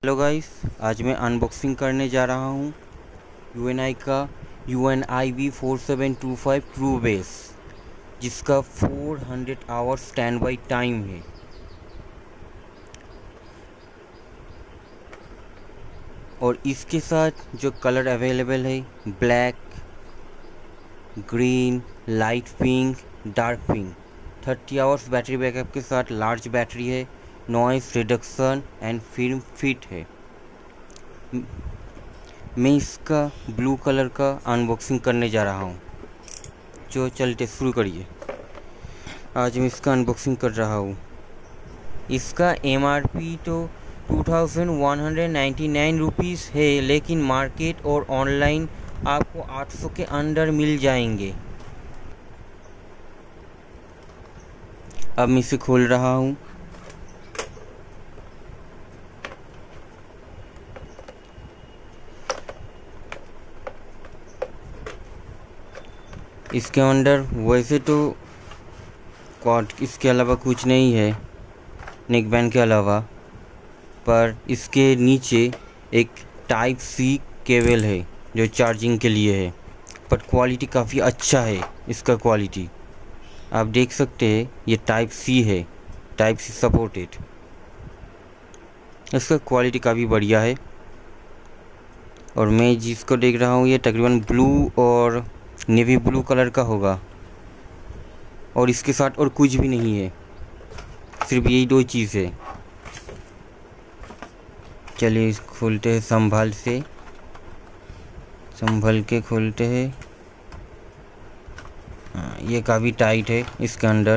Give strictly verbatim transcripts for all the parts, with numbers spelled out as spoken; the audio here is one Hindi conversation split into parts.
हेलो गाइस, आज मैं अनबॉक्सिंग करने जा रहा हूँ यू एन आई का U N I V four seven two five true bass, जिसका four hundred hours stand by time है। और इसके साथ जो कलर अवेलेबल है black, green, light pink, dark pink. Thirty hours battery backup के साथ लार्ज बैटरी है, noise reduction and film fit है। मैं इसका ब्लू कलर का अनबॉक्सिंग करने जा रहा हूँ। जो चलते शुरू करिए। आज मैं इसका अनबॉक्सिंग कर रहा हूँ। इसका एम आर पी तो two thousand one hundred ninety nine rupees है, लेकिन मार्केट और ऑनलाइन आपको आठ सौ के अंदर मिल जाएंगे। अब मैं इसे खोल रहा हूँ। इसके अंदर वैसे तो कॉर्ड इसके अलावा कुछ नहीं है, नेक बैंड के अलावा, पर इसके नीचे एक टाइप सी केबल है जो चार्जिंग के लिए है। पर क्वालिटी काफ़ी अच्छा है। इसका क्वालिटी आप देख सकते हैं, ये टाइप सी है, टाइप सी सपोर्टेड। इसका क्वालिटी काफ़ी बढ़िया है। और मैं जिसको देख रहा हूँ ये तकरीबन ब्लू और नेवी ब्लू कलर का होगा। और इसके साथ और कुछ भी नहीं है, सिर्फ यही दो चीज़ है। चलिए खोलते हैं, संभाल से संभल के खोलते हैं। हाँ, ये काफ़ी टाइट है। इसके अंदर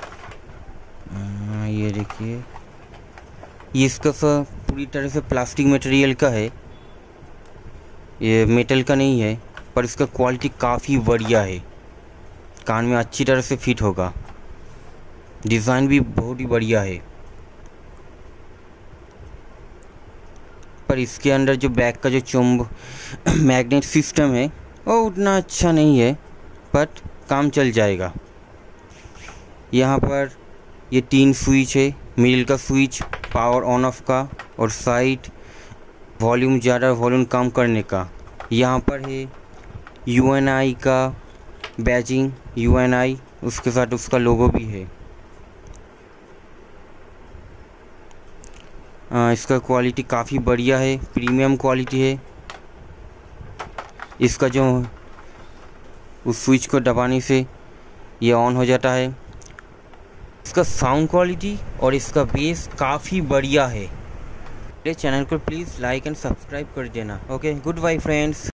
हाँ, ये देखिए, ये इसका सब पूरी तरह से प्लास्टिक मटेरियल का है, ये मेटल का नहीं है। पर इसका क्वालिटी काफ़ी बढ़िया है, कान में अच्छी तरह से फिट होगा। डिज़ाइन भी बहुत ही बढ़िया है। पर इसके अंदर जो बैक का जो चुंब मैग्नेट सिस्टम है वो उतना अच्छा नहीं है, बट काम चल जाएगा। यहाँ पर ये तीन स्विच है, मिडिल का स्विच पावर ऑन ऑफ का, और साइड वॉल्यूम ज़्यादा वॉल्यूम कम करने का। यहाँ पर है यू एन आई का बैजिंग, यू एन आई, उसके साथ उसका लोगो भी है। आ, इसका क्वालिटी काफ़ी बढ़िया है, प्रीमियम क्वालिटी है। इसका जो उस स्विच को दबाने से ये ऑन हो जाता है। इसका साउंड क्वालिटी और इसका बेस काफ़ी बढ़िया है। मेरे चैनल को प्लीज़ लाइक एंड सब्सक्राइब कर देना। Okay, good bye friends.